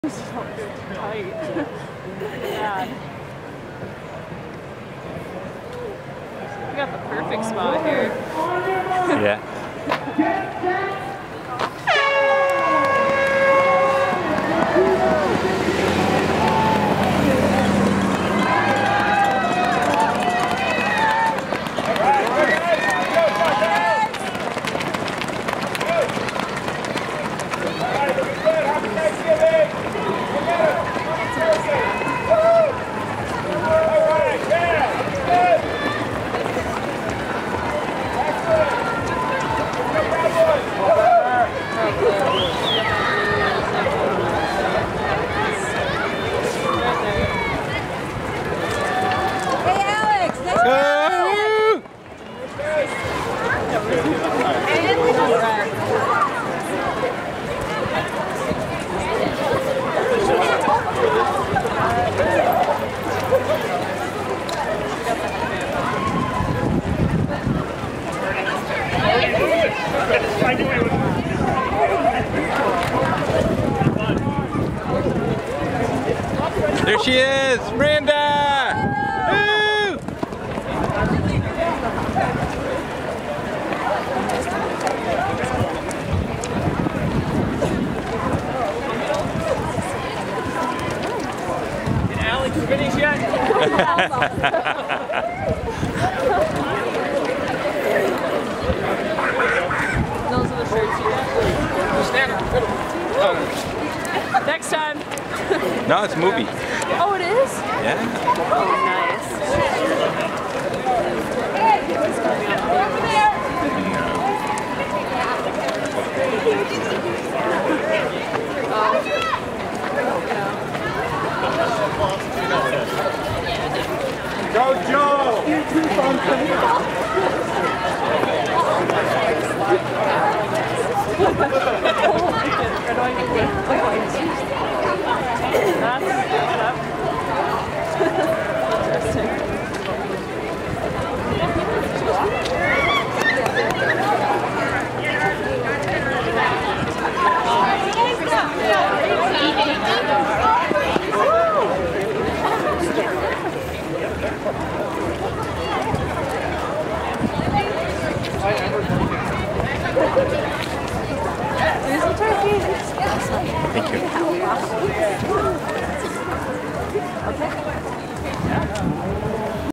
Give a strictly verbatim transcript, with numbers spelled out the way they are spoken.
tight. Yeah. We got the perfect spot here. Yeah. There she is, Miranda! Woo! Did Alex finish yet? Those are the shirts you got. Oh. Next time. No, it's a movie. Oh, it is? Yeah. Oh, nice. Over there. Go, Joe! Thank you. Okay.